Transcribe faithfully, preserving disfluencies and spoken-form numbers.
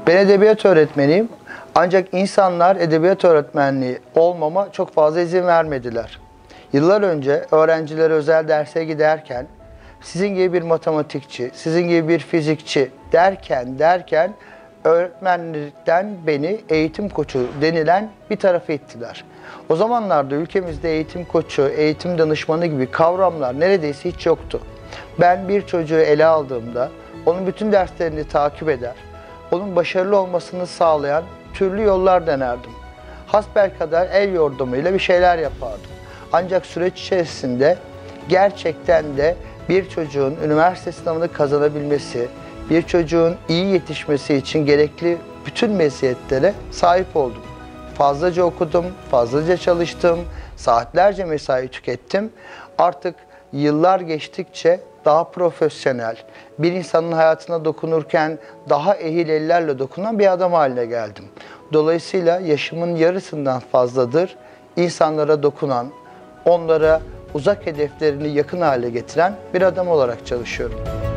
Ben edebiyat öğretmeniyim. Ancak insanlar edebiyat öğretmenliği olmama çok fazla izin vermediler. Yıllar önce öğrencilere özel derse giderken sizin gibi bir matematikçi, sizin gibi bir fizikçi derken derken öğretmenlikten beni eğitim koçu denilen bir tarafa ittiler. O zamanlarda ülkemizde eğitim koçu, eğitim danışmanı gibi kavramlar neredeyse hiç yoktu. Ben bir çocuğu ele aldığımda onun bütün derslerini takip eder, onun başarılı olmasını sağlayan türlü yollar denerdim. Hasbelkader el yordamıyla bir şeyler yapardım. Ancak süreç içerisinde gerçekten de bir çocuğun üniversite sınavını kazanabilmesi, bir çocuğun iyi yetişmesi için gerekli bütün meziyetlere sahip oldum. Fazlaca okudum, fazlaca çalıştım, saatlerce mesai tükettim. Artık yıllar geçtikçe daha profesyonel, bir insanın hayatına dokunurken daha ehil ellerle dokunan bir adam haline geldim. Dolayısıyla yaşımın yarısından fazladır insanlara dokunan, onlara uzak hedeflerini yakın hale getiren bir adam olarak çalışıyorum.